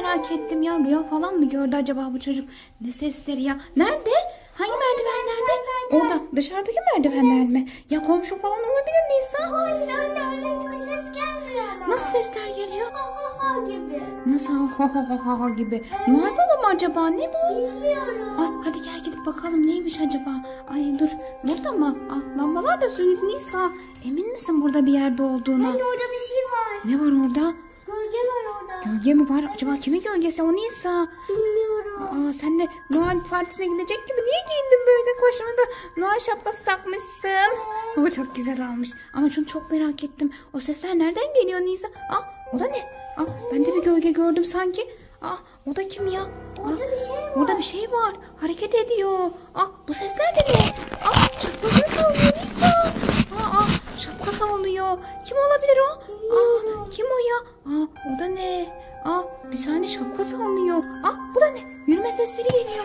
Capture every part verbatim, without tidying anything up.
merak ettim ya. Rüya falan mı gördü acaba bu çocuk? Ne sesleri ya? Nerede? Hangi merdivenlerde? Orada. Dışarıdaki merdivenler mi? Ya komşu falan olabilir Nisa. Hayır anne, öyle bir ses gelmiyor ama. Nasıl sesler geliyor? Ha ha ha gibi. Nasıl ha ha ha ha ha gibi? Noel Baba mı acaba? Ne bu? Bilmiyorum. Ay hadi gel gidip bakalım neymiş acaba? Ay dur. Burada mı? Ah, lambalar da sönük Nisa. Emin misin burada bir yerde olduğuna? Anne orada bir şey var. Ne var orada? Gölge var orada. Gölge mi var? Acaba kimin gölgesi o Nisa? Bilmiyorum. Aa, sen de Noel partisine gidecek gibi niye giyindin böyle? Koşma da Noel şapkası takmışsın. O çok güzel olmuş. Ama şunu çok merak ettim. O sesler nereden geliyor Nisa? Aa, o da ne? Aa, ben de bir gölge gördüm sanki. Aa, o da kim ya? Aa, Orada bir şey var. orada bir şey var. Hareket ediyor. Aa, bu sesler de ne? Aa, şapkasını sallıyor Nisa. Aa, aa, şapka sallıyor. Kim olabilir o? Aa, kim o ya? Aa, o da ne? Aa, bir saniye şapka sallıyor. Aa, bu da ne? Yürüme sesleri geliyor.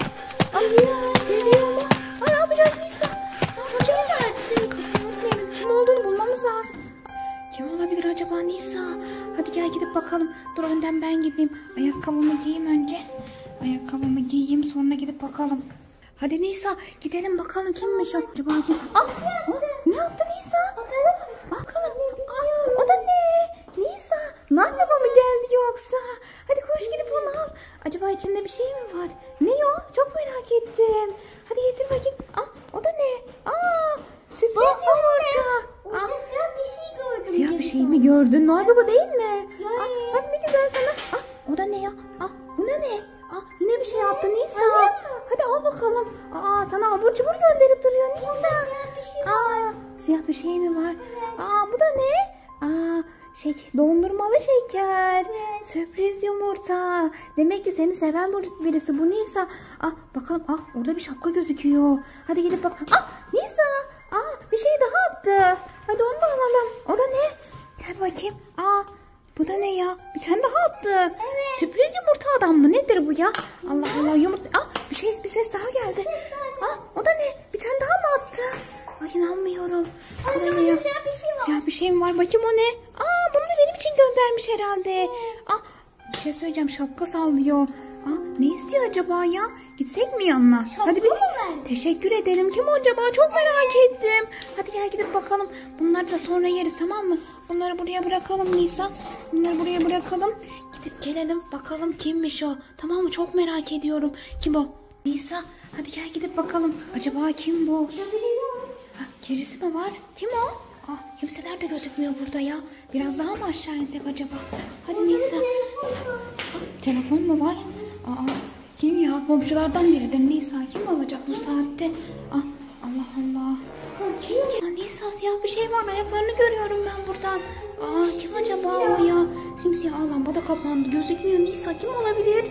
Aa, geliyor mu? Aa, ne yapacağız Nisa? Ne yapacağız? Kapıyı örtmeyelim. Kim olduğunu bulmamız lazım. Kim olabilir acaba Nisa? Hadi gel gidip bakalım. Dur önden ben gideyim. Ayakkabımı giyeyim önce. Ayakkabımı giyeyim sonra gidip bakalım. Hadi Nisa gidelim bakalım kimmiş o? Acaba kim? Ah, ah, ne yaptı Nisa? Bakalım. Bakalım. Ah, o da ne? Nisa. Noel Baba mı geldi yoksa? Hadi koş gidip onu al. Acaba içinde bir şey mi var? Ne o? Çok merak ettim. Hadi getir bakayım. Ah, o da ne? Aa, sürpriz yumurta. Orada Ah, siyah bir şey gördüm. siyah bir şey mi gördün? Noel Baba değil mi? Evet. Ah, bak ne güzel sana. Ah, o da ne ya? Ah, bu ne ne? Ah, yine bir şey yaptı Nisa. Hadi al bakalım. Aa, sana abur cubur gönderip duruyor Nisa. Siyah bir şey var. Aa, siyah bir şey mi var? Aa, bu da ne? Aa, şey, dondurmalı şeker. Sürpriz yumurta. Demek ki seni seven birisi bu Nisa. Ah, bakalım. Ah, orada bir şapka gözüküyor. Hadi gidip bak. Ah, Nisa. Aa, bir şey daha attı. Hadi onu da alalım. O da ne? Gel bakayım. Aa, bu da ne ya? Bir tane daha attı. Evet. Sürpriz yumurta adam mı? Nedir bu ya? Allah Allah, yumurta. Ah, bir şey, bir ses daha geldi. Ah, o da ne? Bir tane daha mı attı? Ay, inanmıyorum. Anne Bu ne orada ya? siyah bir şey var. Siyah bir şey mi var? Bakayım o ne? Aa, bunu da benim için göndermiş herhalde. Ah, bir şey söyleyeceğim. Şapka sallıyor. Ah, ne istiyor acaba ya? Gitsek mi yanına? Şapka Hadi bir mı verdi? teşekkür ederim. Kim acaba? Çok merak ettim. Hadi gel gidip bakalım. Bunları da sonra yeriz, tamam mı? Bunları buraya bırakalım Nisa. Bunları buraya bırakalım. Gidip gelelim bakalım kimmiş o. Tamam mı? Çok merak ediyorum. Kim o? Nisa hadi gel gidip bakalım. Acaba kim bu? Ha, gerisi mi var? Kim o? Ah, kimseler de gözükmüyor burada ya. Biraz daha mı aşağı insek acaba? Hadi Nisa. Ah, telefon mu var? Aa, kim ya? Komşulardan biridir Nisa. Kim alacak bu saatte? Ah, Allah Allah. Kim ya? Nisa, siyah bir şey var. Ayaklarını görüyorum ben buradan. Aa, kim acaba o ya? Simsiyah. Aa, lamba da kapandı. Gözükmüyor Nisa. Kim olabilir?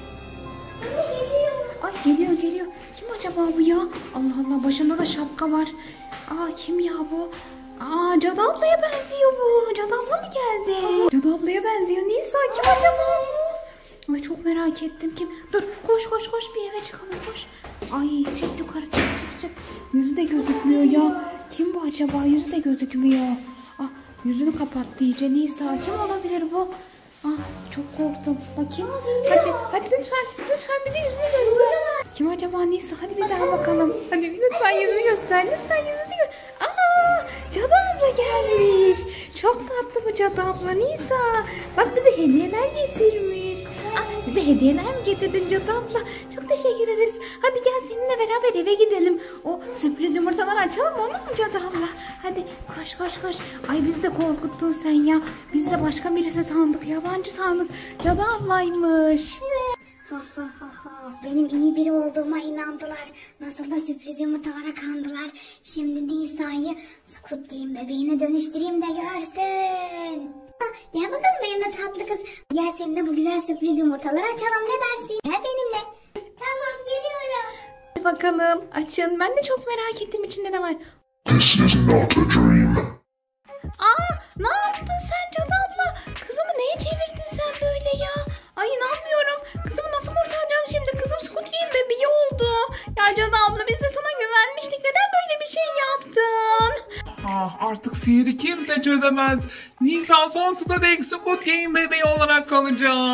Ay, geliyor geliyor. Kim acaba bu ya? Allah Allah, başında da şapka var. Aa, kim ya bu? Aa, Cadı ablaya benziyor bu. Cadı abla mı geldi? Cadı ablaya benziyor. Nisa, kim acaba bu? Ay, çok merak ettim. Kim? Dur, koş koş koş, bir eve çıkalım, koş. Ay, çık yukarı, çık çık çık. Yüzü de gözükmüyor ya. Kim bu acaba? Yüzü de gözükmüyor. Ah, yüzünü kapattı iyice. Nisa, kim olabilir bu? Ah, çok korktum. Bakayım. Hadi, hadi lütfen, lütfen bize yüzünü göster. Kim acaba Nisa? Hadi bir daha bakalım. Hadi lütfen yüzünü göster. Lütfen yüzünü göster. Aa, Cadı abla gelmiş. Çok tatlı bu Cadı abla Nisa. Bak, bize hediyeler getirmiş. Ah, bize hediyeler mi getirdin Cadı abla? Çok teşekkür ederiz. Hadi gel seninle beraber eve gidelim. O sürpriz yumurtaları açalım, olur mu Cadı abla? Hadi koş koş koş. Ay, bizi de korkuttun sen ya. Biz de başka birisi sandık. Yabancı sandık. Cadı ablaymış. Ha ha ha ha. Benim iyi biri olduğuma inandılar. Nasıl da sürpriz yumurtalara kandılar. Şimdi Nisa'yı Squid Game bebeğine dönüştüreyim de görsün. Ha, gel bakalım benimle tatlı kız. Gel seninle bu güzel sürpriz yumurtaları açalım, ne dersin? Gel benimle. Tamam, geliyorum. Hadi bakalım açın. Ben de çok merak ettim içinde ne var. This is not a dream. Aa, ne yaptın sen Cadı abla? Kızımı neye çevirdin sen böyle ya? Ay, inanmıyorum. Kızımı nasıl kurtaracağım şimdi? Kızım Squid Game bebeği oldu. Ya Cadı abla, biz de sana güvenmiştik. Neden böyle bir şey yaptın? Ah, artık sihiri kimse çözemez. Nisa sonsuza dek Squid Game bebeği olarak kalacak.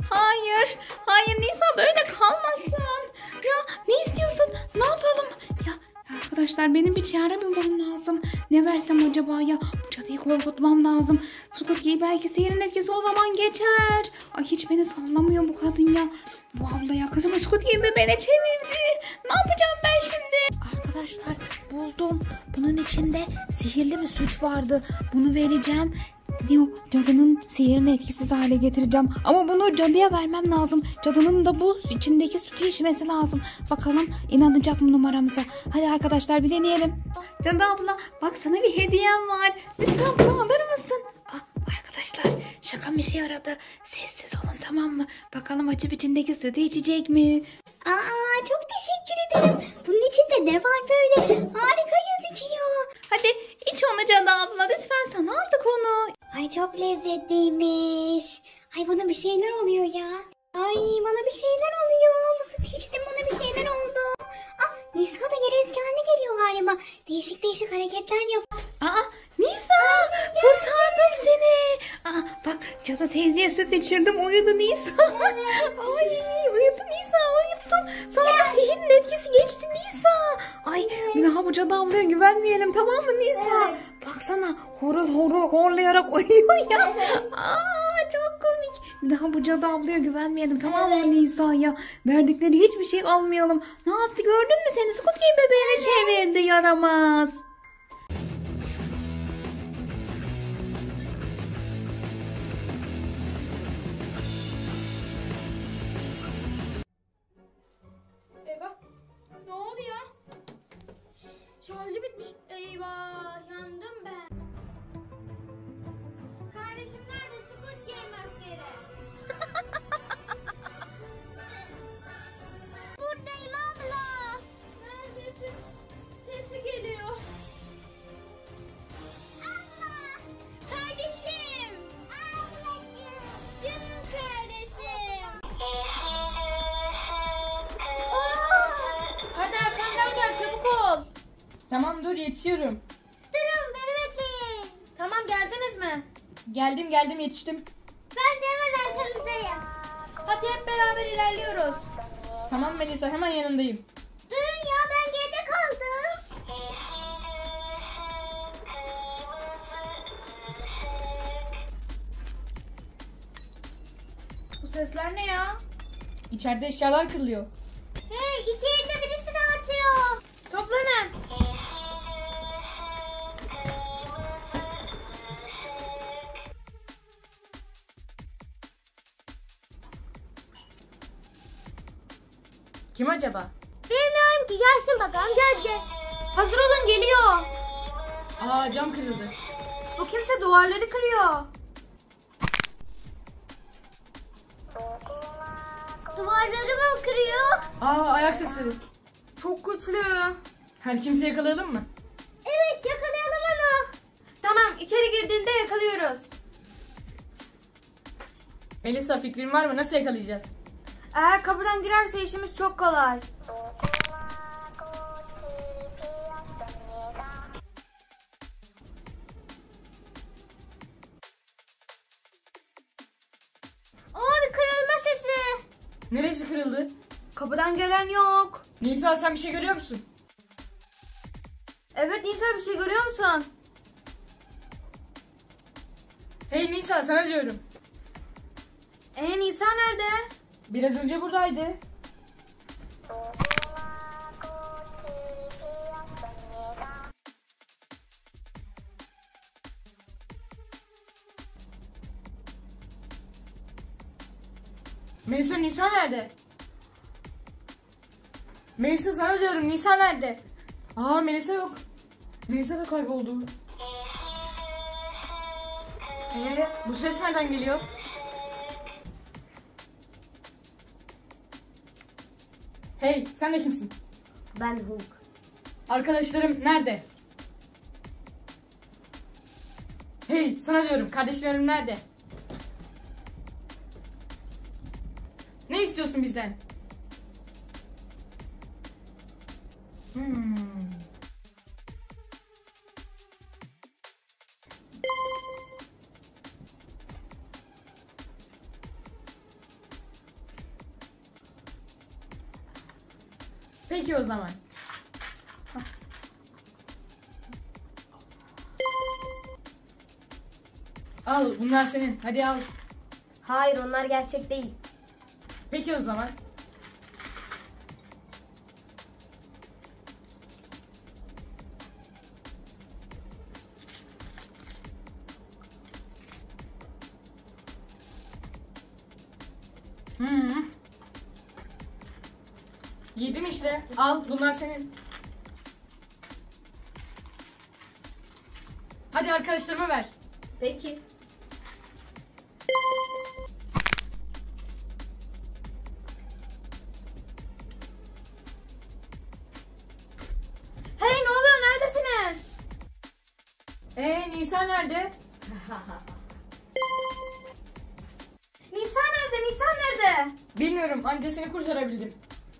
Hayır. Hayır Nisa böyle kalmasın. Ya ne istiyorsun? Ne yapalım? Ya arkadaşlar benim bir çare bulmam lazım. Ne versem acaba ya? Bu cadıyı korkutmam lazım. Scooty'yi belki sihirin etkisi o zaman geçer. Ay hiç beni sallamıyor bu kadın ya. Bu abla ya kızımı Scooty'yi bebeğine çevirdi. Ne yapacağım ben şimdi? Arkadaşlar buldum. Bunun içinde sihirli bir süt vardı. Bunu vereceğim. Ne o? Cadının sihirini etkisiz hale getireceğim. Ama bunu cadıya vermem lazım. Cadının da bu içindeki sütü içmesi lazım. Bakalım inanacak mı numaramıza? Hadi arkadaşlar bir deneyelim. Cadı abla bak sana bir hediyem var. Lütfen bunu alır mısın? Ah, arkadaşlar şakam işe yaradı. Sessiz olun tamam mı? Bakalım açıp içindeki sütü içecek mi? Aa, çok teşekkür ederim. Bunun içinde ne var böyle? Harika gözüküyor. Hadi iç onu Cadı abla. Lütfen sana aldık onu. Ay çok lezzetliymiş. Ay bana bir şeyler oluyor ya. Ay bana bir şeyler oluyor. Musluk içtim bana bir şeyler oldu. Ah Nisa da yer eski haline geliyor galiba. Değişik değişik hareketler yap. Aa Nisa kurtardım seni. Aa, bak Cadı teyzeye süt içirdim uyudu Nisa. Ay uyudu Nisa uyuttum. Sonra da sihirin etkisi geçti Nisa. Ay bir daha bu Cadı ablaya güvenmeyelim tamam mı Nisa? Baksana horoz horul horlayarak uyuyor ya. Aa çok komik. Bir daha bu Cadı ablaya güvenmeyelim tamam mı Nisa ya? Verdikleri hiçbir şey almayalım. Ne yaptı gördün mü seni? Scooty'yi bebeğine çevirdi yaramaz. Eyvah. Ne oluyor? Şarjı bitmiş. Eyvah. Yandım ben. Kardeşim nerede? Squid Game askeri. Buradayım abla. Neredesin? Sesi geliyor. Abla. Kardeşim. Ablacığım. Canım kardeşim. Hadi arkamdan gel çabuk ol. Tamam dur yetişiyorum. Durun beni bekleyin. Tamam geldiniz mi? Geldim geldim yetiştim. Ben de hemen arkanızdayım. Hadi hep beraber ilerliyoruz. Tamam Melisa hemen yanındayım. Durun ya ben geride kaldım. Bu sesler ne ya? İçeride eşyalar kırılıyor. Hey içeride birisi dağıtıyor. Toplanın. Kim acaba? Bilmiyorum ki gelsin bakalım göreceğiz. Hazır olun geliyor. Aa cam kırıldı. Bu kimse duvarları kırıyor. Duvarları mı kırıyor? Aa ayak sesleri. Çok güçlü. Her kimse yakalayalım mı? Evet yakalayalım onu. Tamam içeri girdiğinde yakalıyoruz. Melisa fikrin var mı? Nasıl yakalayacağız? Eğer kapıdan girerse işimiz çok kolay. Aa bir kırılma sesi. Neresi kırıldı? Kapıdan gelen yok. Nisa sen bir şey görüyor musun? Evet Nisa bir şey görüyor musun? Hey Nisa sana diyorum. Ee Nisa nerede? Biraz önce buradaydı. Melisa Nisa nerede? Melisa sana diyorum Nisa nerede? Aa Melisa yok. Melisa da kayboldu. Ee, bu ses nereden geliyor? Hey sen de kimsin? Ben Hulk. Arkadaşlarım nerede? Hey sana diyorum kardeşlerim nerede? Ne istiyorsun bizden? Hmm. iki o zaman. Al bunlar senin. Hadi al. Hayır, onlar gerçek değil. Peki o zaman. Hmm. Yedim işte. Al bunlar senin. Hadi arkadaşlarıma ver. Peki. Hey, ne oluyor? Neredesiniz? Ee Nisa nerede? Nisan nerede? Nisan nerede? Bilmiyorum, anca seni kurtarabildim.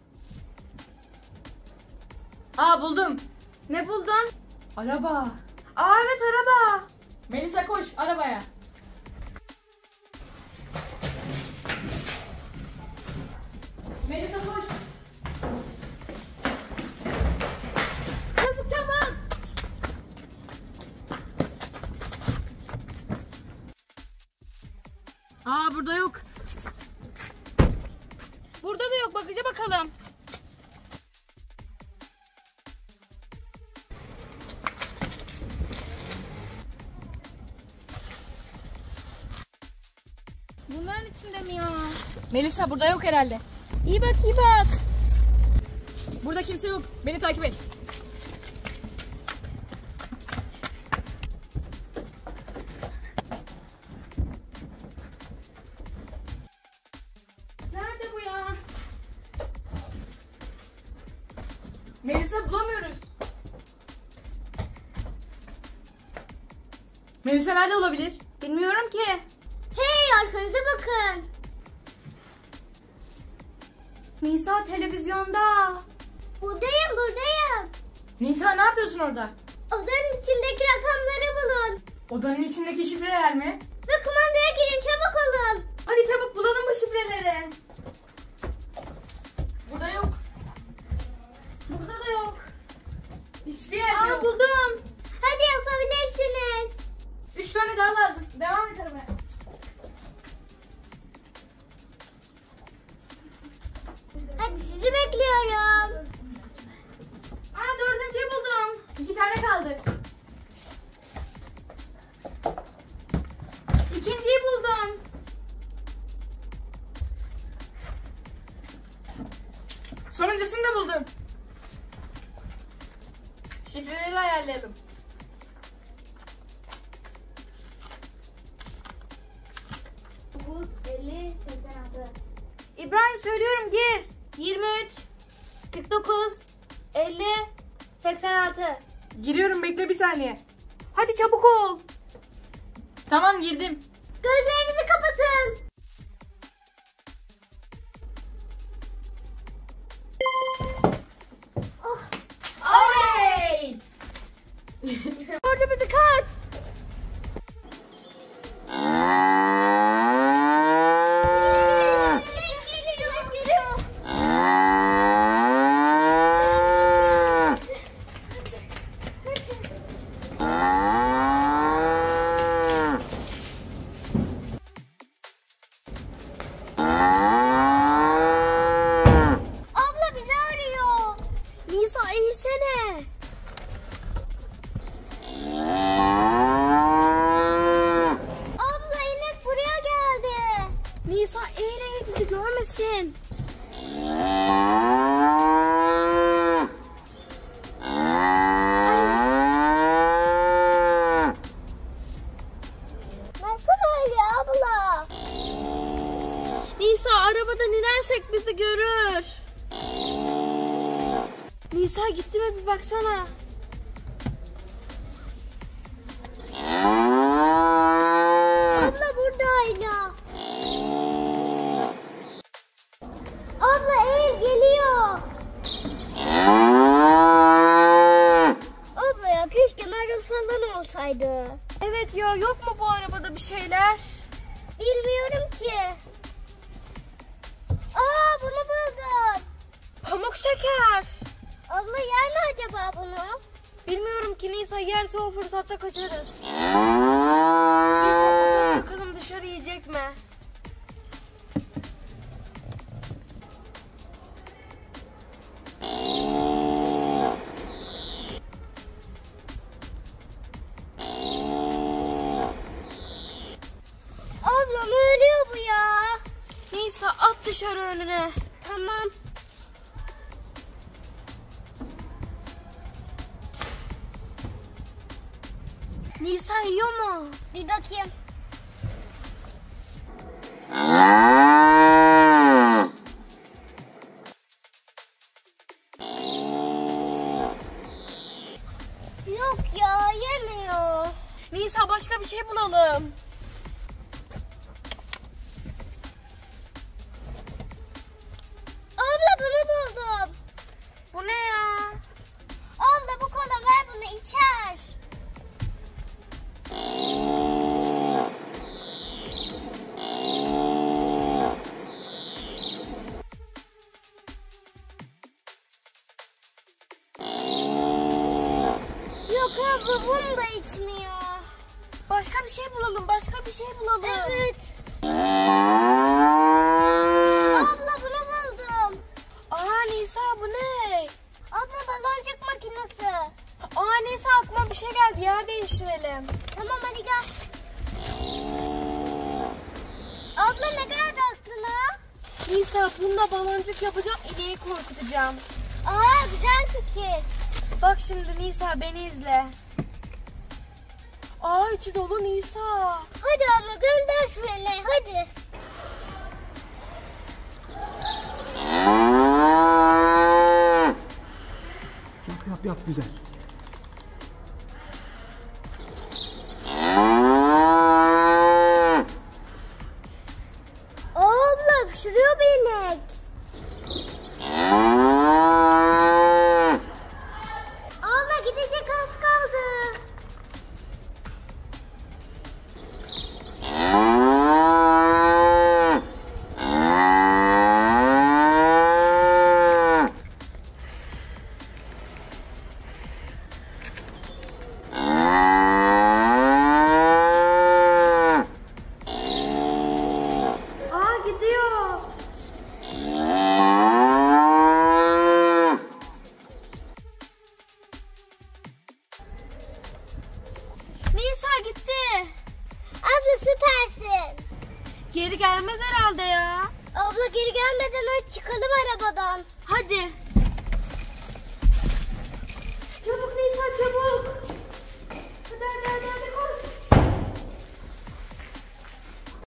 Aa buldum. Ne buldun? Araba. Aa evet, araba. Melisa koş arabaya. Melisa koş. Çabuk çabuk. Aa burada yok. Burada da yok, bakıcı bakalım. Bunların içinde mi ya? Melisa burada yok herhalde. İyi bak, iyi bak. Burada kimse yok. Beni takip et. Nerede bu ya? Melisa bulamıyoruz. Melisa nerede olabilir? Bilmiyorum ki. Hey, arkanıza bakın. Nisa televizyonda. Buradayım, buradayım. Nisa ne yapıyorsun orada? Odanın içindeki rakamları bulun. Odanın içindeki şifreler mi? Ve kumandaya girin, çabuk olun. Hadi çabuk bulalım bu şifreleri. Burada yok. Burada da yok. Hiçbir yerde Aa, yok. buldum. Hadi yapabilirsiniz. Üç tane daha lazım. Devam et aramaya. Hadi sizi bekliyorum. Aa, dördüncüyü buldum. İki tane kaldı. İkinciyi buldum. Sonuncusunu da buldum. Şifreleri ayarlayalım. dokuz, elli, seksen altı. İbrahim söylüyorum, gir. yirmi üç, kırk dokuz, elli, seksen altı. Giriyorum, bekle bir saniye. Hadi çabuk ol. Tamam girdim. Gözlerinizi kapatın. Oh. Oley! Orada bizi kaç. Geliyor, geliyor. Abla bizi arıyor. Nisa eğilsene. Abla inek buraya geldi. Nisa eğil eğil, bizi görmesin. Nasıl öyle abla? Nisa arabadan inersek bizi görür. Nisa gitti mi, bir baksana. Abla buradaydı. Abla eğil, geliyor. Abla ya, keşke Meryem falan olsaydı. Evet ya, yok mu bu arabada bir şeyler? Bilmiyorum ki. Aa, bunu buldum. Pamuk şeker. Abla yer mi acaba bunu? Bilmiyorum ki Nisa, yerse o fırsatta kaçarız. Nisa bakalım, bakalım dışarı yiyecek mi? Ablam ölüyor bu ya. Nisa at dışarı önüne. Tamam. Nisa yiyor mu? Bir bakayım. Yok ya, yemiyor. Nisa başka bir şey bulalım. Abla bunu buldum. Bu ne ya? Abla bu kola, ver bunu içer. Yok abla bunu da içmiyor. Başka bir şey bulalım, başka bir şey bulalım. Evet. Abla bunu buldum. Aa Nisa bu ne? Abla baloncuk makinesi. Aa Nisa aklıma bir şey geldi, yer değiştirelim. Tamam hadi gel. Abla ne geldi aklına? Nisa bunda baloncuk yapacağım, ineği korkutacağım. Aa güzel fikir. Bak şimdi Nisa, beni izle. Aa içi dolu Nisa. Hadi abla gönder şu ineği hadi. Yap yap yap güzel. Aa, abla pişiriyor bir inek. Abla gidecek az kaldı. Aa gidiyor. Nisa gitti. Abla süpersin. Geri gelmez herhalde ya. Abla geri gelmeden önce çıkalım arabadan.